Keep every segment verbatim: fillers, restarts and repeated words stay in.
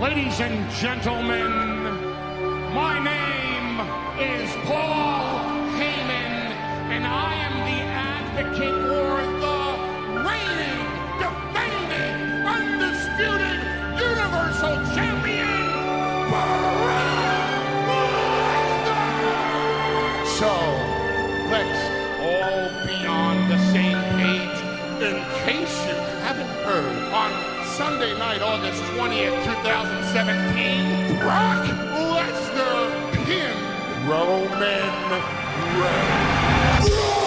Ladies and gentlemen, my name is Paul Heyman, and I am the advocate for the reigning, defending, undisputed Universal Champion, Brock Lesnar! So, let's all be on the same page. In case you haven't heard, on Sunday night, August twentieth, twenty seventeen, Brock Lesnar pinned Roman Reigns.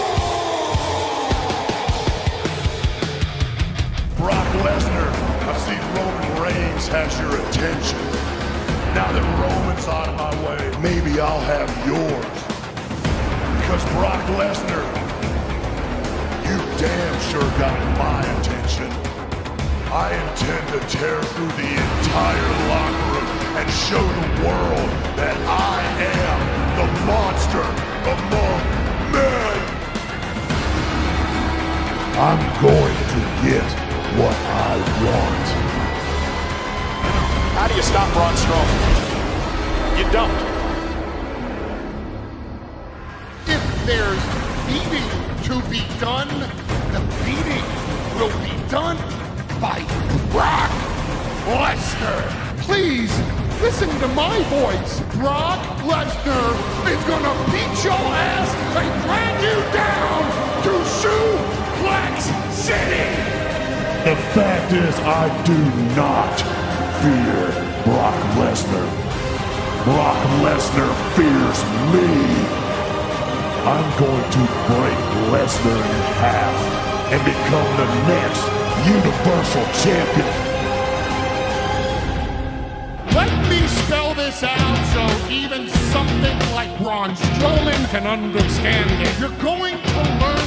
Brock Lesnar, I see Roman Reigns has your attention. Now that Roman's out of my way, maybe I'll have yours. Because Brock Lesnar, you damn sure got my attention. I intend to tear through the entire locker room and show the world that I am the monster among men. I'm going to get what I want. How do you stop Braun Strowman? You don't. If there's beating to be done, the beating will be done by Brock Lesnar. Please listen to my voice. Brock Lesnar is gonna beat your ass and drag you down to Suplex City. The fact is, I do not fear Brock Lesnar. Brock Lesnar fears me. I'm going to break Lesnar in half and become the next Universal Champion. Let me spell this out so even something like Braun Strowman can understand it. You're going to learn